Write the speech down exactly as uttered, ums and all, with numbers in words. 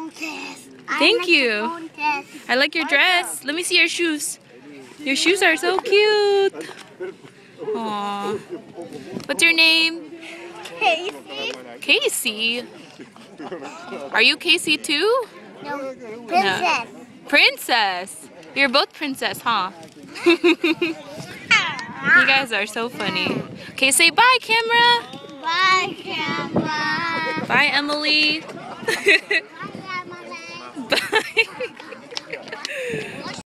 Princess. Thank I like you. the princess. I like your dress. Let me see your shoes. Your shoes are so cute. Aww. What's your name? Cacee. Cacee. Are you Cacee too? No, princess. No. Princess. You're both princess, huh? You guys are so funny. Okay, say bye, camera. Bye, camera. Bye, Emily. Bye, Emily. Bye.